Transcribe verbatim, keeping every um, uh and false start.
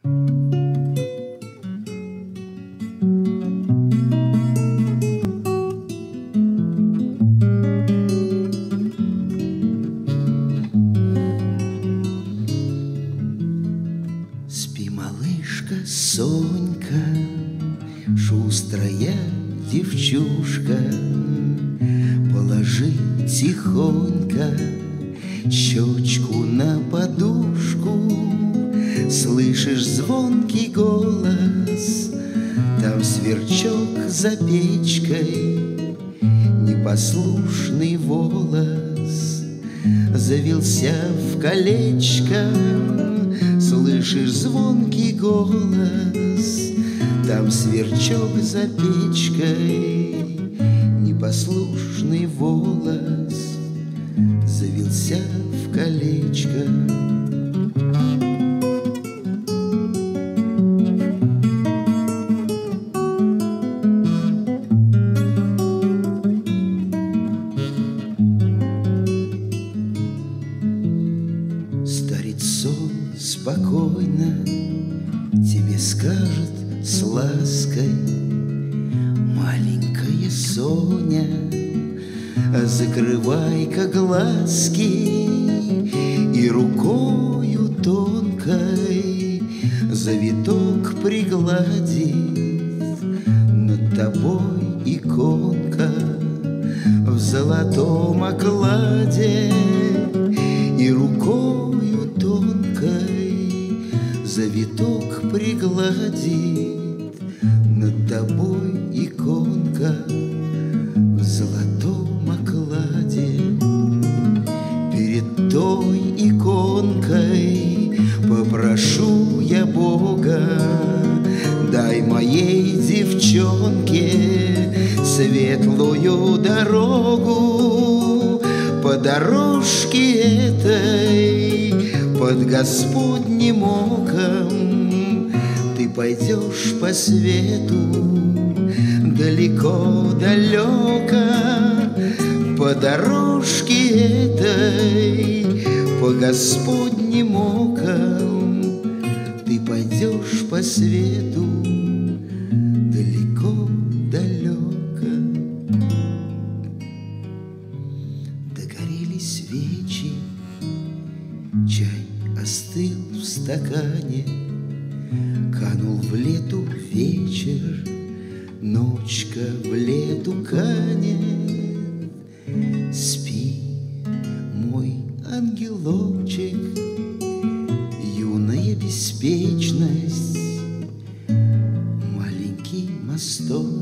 Спи, малышка Сонька, шустрая девчушка, положи тихонько щечку на подушку. Слышишь звонкий голос, там сверчок за печкой, непослушный волос завился в колечко. Слышишь звонкий голос, там сверчок за печкой, непослушный волос завился в колечко. Старицо спокойно тебе скажет с лаской: маленькая Соня, закрывай-ка глазки и рукою тонкой завиток пригладит над тобой иконка в золотом окладе. И рукою тонкой завиток пригладит над тобой иконка в золотом окладе. Перед той иконкой попрошу я Бога: дай моей девчонке светлую дорогу. По дорожке этой под Господним оком ты пойдешь по свету далеко-далеко. По дорожке этой по Господним оком ты пойдешь по свету далеко-далеко. Догорели свечи, чай остыл в стакане, канул в лету вечер, ночка в лету канет. Спи, мой ангелочек, юная беспечность, маленький мосток